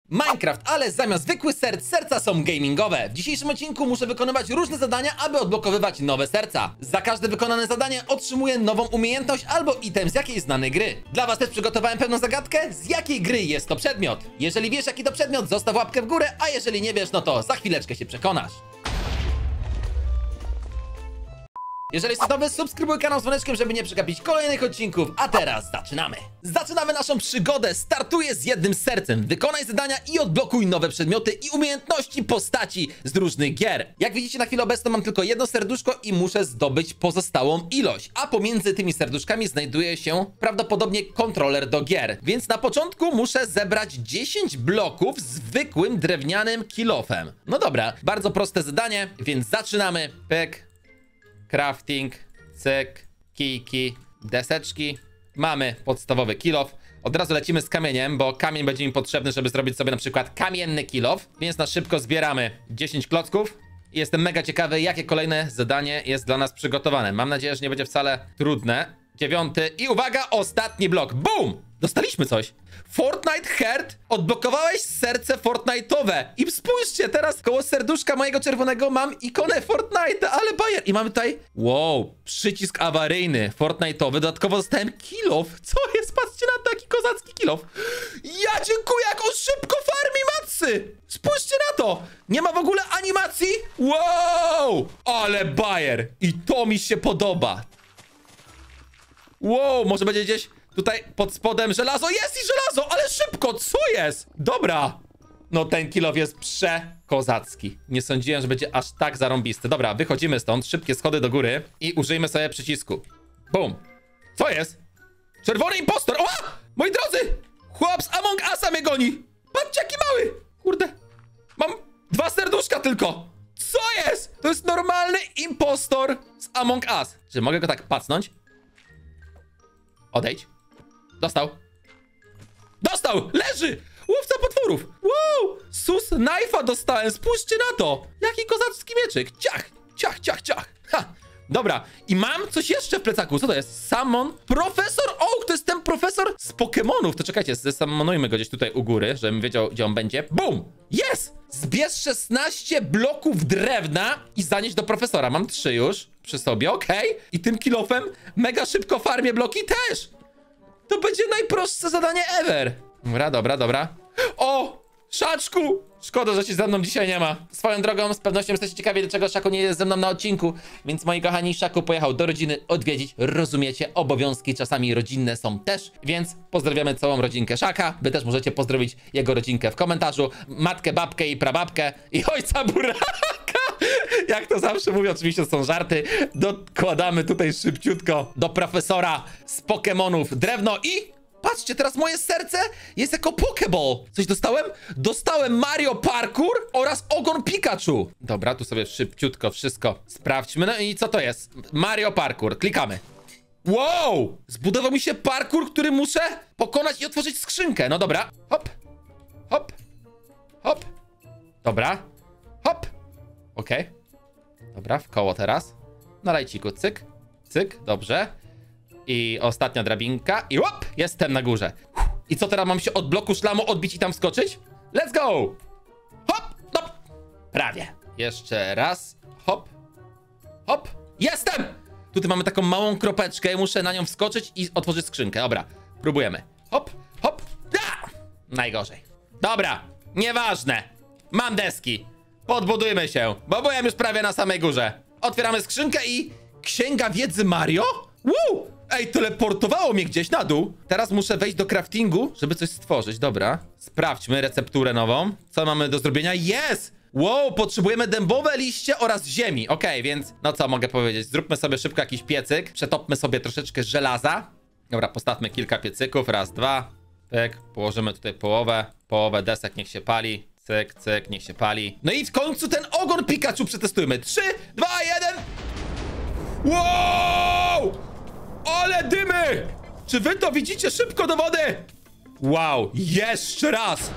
Minecraft, ale zamiast zwykłych serc, serca są gamingowe. W dzisiejszym odcinku muszę wykonywać różne zadania, aby odblokowywać nowe serca. Za każde wykonane zadanie otrzymuję nową umiejętność albo item z jakiejś znanej gry. Dla was też przygotowałem pewną zagadkę, z jakiej gry jest to przedmiot. Jeżeli wiesz, jaki to przedmiot, zostaw łapkę w górę, a jeżeli nie wiesz, no to za chwileczkę się przekonasz. Jeżeli jesteś nowy, subskrybuj kanał z dzwoneczkiem, żeby nie przegapić kolejnych odcinków. A teraz zaczynamy. Zaczynamy naszą przygodę. Startuję z jednym sercem. Wykonaj zadania i odblokuj nowe przedmioty i umiejętności postaci z różnych gier. Jak widzicie, na chwilę obecną mam tylko jedno serduszko i muszę zdobyć pozostałą ilość. A pomiędzy tymi serduszkami znajduje się prawdopodobnie kontroler do gier. Więc na początku muszę zebrać 10 bloków zwykłym drewnianym kilofem. No dobra, bardzo proste zadanie, więc zaczynamy. Pyk. Crafting, cyk, kijki, deseczki. Mamy podstawowy kilof. Od razu lecimy z kamieniem, bo kamień będzie mi potrzebny, żeby zrobić sobie na przykład kamienny kilof. Więc na szybko zbieramy 10 klocków. I jestem mega ciekawy, jakie kolejne zadanie jest dla nas przygotowane. Mam nadzieję, że nie będzie wcale trudne. 9. I uwaga, ostatni blok. Boom! Dostaliśmy coś. Fortnite Heart. Odblokowałeś serce Fortnite'owe. I spójrzcie, teraz koło serduszka mojego czerwonego mam ikonę Fortnite'a, ale bajer. I mamy tutaj, wow, przycisk awaryjny Fortnite'owy. Dodatkowo dostałem kilof. Co jest? Patrzcie na taki kozacki kilof. Ja dziękuję, jak on szybko farmi macy. Spójrzcie na to. Nie ma w ogóle animacji. Wow, ale bajer. I to mi się podoba. Wow, może będzie gdzieś tutaj pod spodem żelazo. Jest i żelazo, ale szybko, co jest? Dobra. No ten kilof jest przekozacki. Nie sądziłem, że będzie aż tak zarąbisty. Dobra, wychodzimy stąd, szybkie schody do góry i użyjmy sobie przycisku. Bum. Co jest? Czerwony impostor. O! Moi drodzy! Chłop z Among Usa mnie goni. Patrzcie, jaki mały. Kurde. Mam 2 serduszka tylko. Co jest? To jest normalny impostor z Among Us. Czy mogę go tak pacnąć? Odejdź. Dostał. Dostał! Leży! Łowca potworów! Wow! Sus knife'a dostałem! Spójrzcie na to! Jaki kozacki mieczyk! Ciach! Ciach, ciach, ciach! Ha! Dobra. I mam coś jeszcze w plecaku. Co to jest? Summon? Profesor Oak! To jest ten profesor z Pokemonów. To czekajcie, zesummonujmy go gdzieś tutaj u góry, żebym wiedział, gdzie on będzie. Bum! Jest! Zbierz 16 bloków drewna i zanieś do profesora. Mam 3 już przy sobie, okej. I tym kilofem mega szybko farmię bloki też! To będzie najprostsze zadanie ever. Dobra, dobra, dobra. O! Szaczku! Szkoda, że cię ze mną dzisiaj nie ma. Swoją drogą, z pewnością jesteście ciekawi, dlaczego Szaku nie jest ze mną na odcinku. Więc moi kochani, Szaku pojechał do rodziny odwiedzić. Rozumiecie, obowiązki czasami rodzinne są też. Więc pozdrawiamy całą rodzinkę Szaka. Wy też możecie pozdrowić jego rodzinkę w komentarzu. Matkę, babkę i prababkę. I ojca buraka. Jak to zawsze mówię, oczywiście są żarty. Dokładamy tutaj szybciutko do profesora z Pokemonów drewno i... Patrzcie, teraz moje serce jest jako Pokeball. Coś dostałem? Dostałem Mario Parkour oraz ogon Pikachu. Dobra, tu sobie szybciutko wszystko sprawdźmy. No i co to jest? Mario Parkour. Klikamy. Wow! Zbudował mi się parkour, który muszę pokonać i otworzyć skrzynkę. No dobra. Hop. Hop. Hop. Dobra. Hop. Okej. Dobra, w koło teraz. Na lajciku. Cyk. Cyk. Dobrze. I ostatnia drabinka. I łop! Jestem na górze. I co teraz, mam się od bloku szlamu odbić i tam skoczyć? Let's go! Hop! Hop! Prawie. Jeszcze raz. Hop. Hop. Jestem! Tutaj mamy taką małą kropeczkę. Muszę na nią wskoczyć i otworzyć skrzynkę. Dobra. Próbujemy. Hop. Hop. Najgorzej. Dobra. Nieważne. Mam deski. Podbudujmy się, bo byłem już prawie na samej górze. Otwieramy skrzynkę i... Księga wiedzy Mario? Woo! Ej, teleportowało mnie gdzieś na dół. Teraz muszę wejść do craftingu, żeby coś stworzyć. Dobra. Sprawdźmy recepturę nową. Co mamy do zrobienia? Jest! Wow, potrzebujemy dębowe liście oraz ziemi. Okej, więc no co mogę powiedzieć? Zróbmy sobie szybko jakiś piecyk. Przetopmy sobie troszeczkę żelaza. Dobra, postawmy kilka piecyków. Raz, dwa. Pyk. Położymy tutaj połowę. Połowę desek niech się pali. Cyk, cyk, niech się pali. No i w końcu ten ogon Pikachu przetestujmy. 3, 2, 1. Wow! Ale dymy! Czy wy to widzicie? Szybko do wody! Wow, jeszcze raz!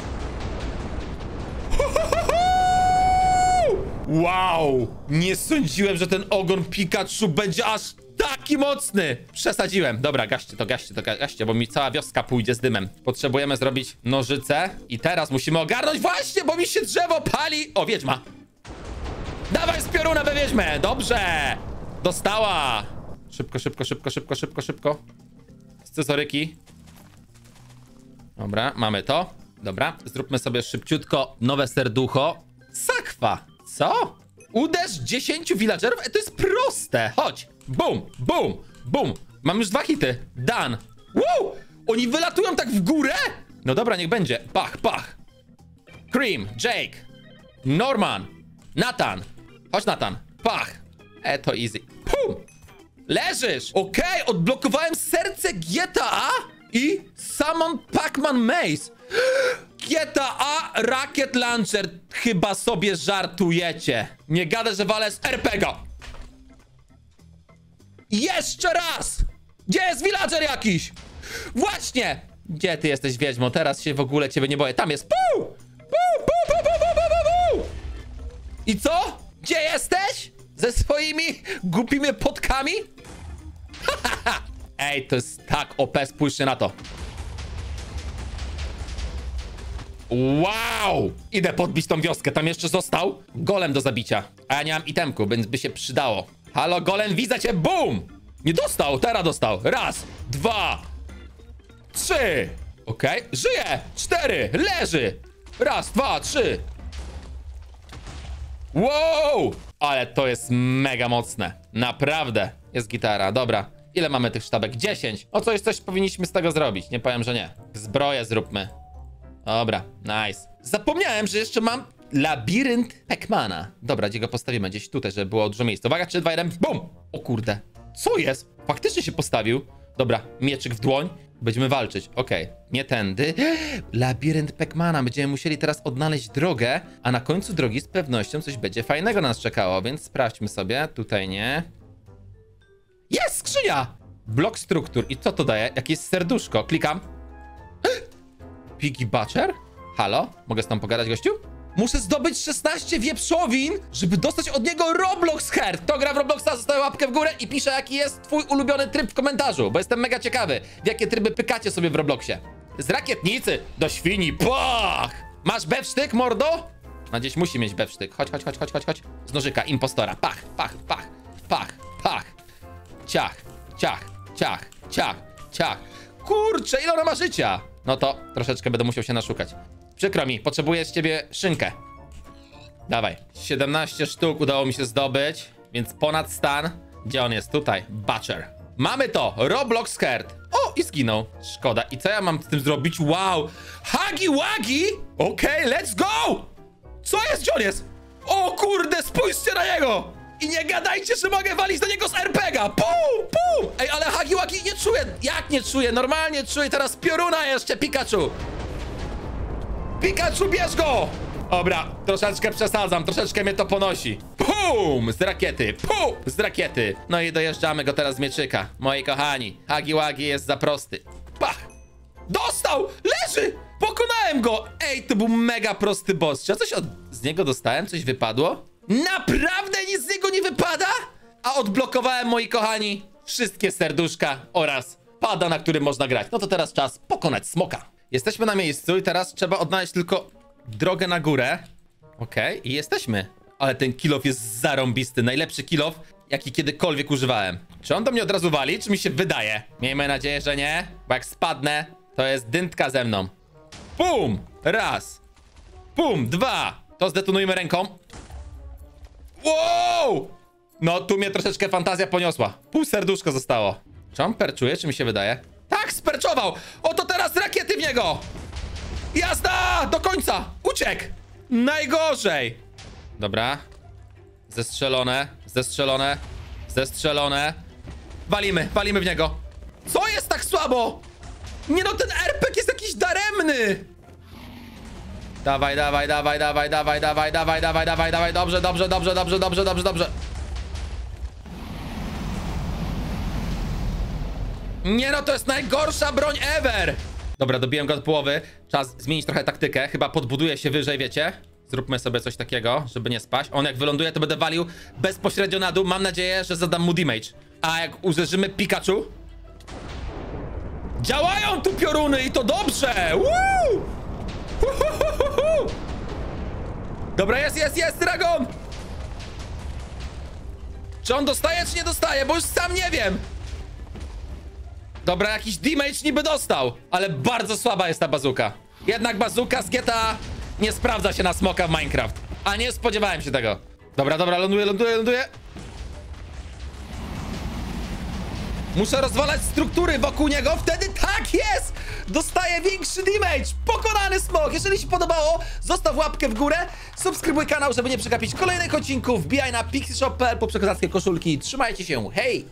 Wow! Nie sądziłem, że ten ogon Pikachu będzie aż taki mocny! Przesadziłem. Dobra, gaście, bo mi cała wioska pójdzie z dymem. Potrzebujemy zrobić nożyce. I teraz musimy ogarnąć właśnie, bo mi się drzewo pali. O, wiedźma. Dawaj z pioruna we wiedźmę. Dobrze. Dostała. Szybko. Scyzoryki. Dobra, mamy to. Dobra, zróbmy sobie szybciutko nowe serducho. Sakwa. Co? Uderz 10 villagerów? To jest proste. Chodź. Bum, bum, bum. Mam już 2 hity. Done. Wow! Oni wylatują tak w górę? No dobra, niech będzie. Pach, pach. Cream, Jake, Norman, Nathan. Chodź, Nathan. Pach. To easy. Pum. Leżysz. Okej, odblokowałem serce GTA i Summon Pac-Man Maze. GTA Rocket Launcher. Chyba sobie żartujecie. Nie gadę, że walę z RPG. Jeszcze raz. Gdzie jest villager jakiś? Właśnie. Gdzie ty jesteś, wiedźmo? Teraz się w ogóle ciebie nie boję. Tam jest. Puu! Puu, puu, puu, puu, puu, puu, puu. I co? Gdzie jesteś? Ze swoimi głupimi potkami? Ej, to jest tak OP, spójrzcie na to. Wow! Idę podbić tą wioskę, tam jeszcze został golem do zabicia. A ja nie mam itemku, więc by się przydało. Halo, golem, widzę cię, bum! Nie dostał, teraz dostał. Raz, 2, 3. Okej, żyje! 4, leży! Raz, 2, 3. Wow! Ale to jest mega mocne. Naprawdę. Jest gitara, dobra. Ile mamy tych sztabek? 10. O, coś powinniśmy z tego zrobić. Nie powiem, że nie. Zbroję zróbmy. Dobra, nice. Zapomniałem, że jeszcze mam labirynt Pac-Mana. Dobra, gdzie go postawimy? Gdzieś tutaj, żeby było dużo miejsca. Uwaga, 3, 2, 1, bum! O kurde. Co jest? Faktycznie się postawił. Dobra, mieczyk w dłoń. Będziemy walczyć. Okej, nie tędy. Labirynt Pac-Mana. Będziemy musieli teraz odnaleźć drogę, a na końcu drogi z pewnością coś będzie fajnego nas czekało, więc sprawdźmy sobie. Tutaj nie. Jest skrzynia! Blok struktur. I co to daje? Jakieś serduszko. Klikam. Piggy Butcher? Halo? Mogę z tą pogadać, gościu? Muszę zdobyć 16 wieprzowin, żeby dostać od niego Roblox Heart. Kto gra w Robloxa, zostawia łapkę w górę i pisze, jaki jest twój ulubiony tryb w komentarzu, bo jestem mega ciekawy, w jakie tryby pykacie sobie w Robloxie. Z rakietnicy do świni, pach! Masz bewsztyk, mordo? No gdzieś musi mieć bewsztyk. Chodź. Z nożyka, impostora. Pach, pach, pach, pach, pach. Ciach, ciach, ciach, ciach, ciach. Kurczę, ile ona ma życia? No to troszeczkę będę musiał się naszukać. Przykro mi, potrzebuję z ciebie szynkę. Dawaj. 17 sztuk udało mi się zdobyć, więc ponad stan. Gdzie on jest? Tutaj. Butcher. Mamy to. Roblox Heart. O, i zginął. Szkoda. I co ja mam z tym zrobić? Wow. Huggy Wuggy? Okej, let's go! Co jest? Gdzie on jest? O kurde, spójrzcie na niego! I nie gadajcie, że mogę walić do niego z RPGa. Pum, pum! Ej, ale Huggy Wuggy nie czuję. Jak nie czuję? Normalnie czuję teraz pioruna jeszcze, Pikachu. Pikachu, bierz go! Dobra, troszeczkę przesadzam, troszeczkę mnie to ponosi. Pum! Z rakiety, pum! Z rakiety. No i dojeżdżamy go teraz z mieczyka. Moi kochani, Huggy Wuggy jest za prosty. Pach! Dostał! Leży! Pokonałem go! Ej, to był mega prosty boss. Czy ja coś z niego dostałem? Coś wypadło? Naprawdę nic z niego nie wypada? A odblokowałem, moi kochani, wszystkie serduszka oraz pada, na którym można grać. No to teraz czas pokonać smoka. Jesteśmy na miejscu i teraz trzeba odnaleźć tylko drogę na górę. Okej, i jesteśmy. Ale ten kill off jest zarąbisty. Najlepszy kill off, jaki kiedykolwiek używałem. Czy on do mnie od razu wali, czy mi się wydaje? Miejmy nadzieję, że nie, bo jak spadnę, to jest dyntka ze mną. Pum! Raz. Pum! 2. To zdetonujmy ręką. Wow! No, tu mnie troszeczkę fantazja poniosła. Pół serduszko zostało. Czy on perczuje, czy mi się wydaje? Tak, sperczował! Oto teraz rakiety w niego! Jazda! Do końca! Uciekł! Najgorzej! Dobra. Zestrzelone. Walimy w niego. Co jest tak słabo? Nie no, ten RPG jest jakiś daremny! Dawaj. Dobrze. Nie no, to jest najgorsza broń ever! Dobra, dobiłem go do połowy. Czas zmienić trochę taktykę. Chyba podbuduję się wyżej, wiecie? Zróbmy sobie coś takiego, żeby nie spaść. On jak wyląduje, to będę walił bezpośrednio na dół. Mam nadzieję, że zadam mu damage. A jak uderzymy Pikachu? Działają tu pioruny i to dobrze! Woo! Dobra, jest, Dragon! Czy on dostaje, czy nie dostaje? Bo już sam nie wiem. Dobra, jakiś damage niby dostał, ale bardzo słaba jest ta bazuka. Jednak bazuka z GTA nie sprawdza się na smoka w Minecraft. A nie spodziewałem się tego. Dobra, ląduję. Muszę rozwalać struktury wokół niego, wtedy tak jest! Dostaję większy damage! Pokonany smok! Jeżeli ci podobało, zostaw łapkę w górę, subskrybuj kanał, żeby nie przegapić kolejnych odcinków, wbijaj na pixishop.pl po przekozackie koszulki. Trzymajcie się, hej!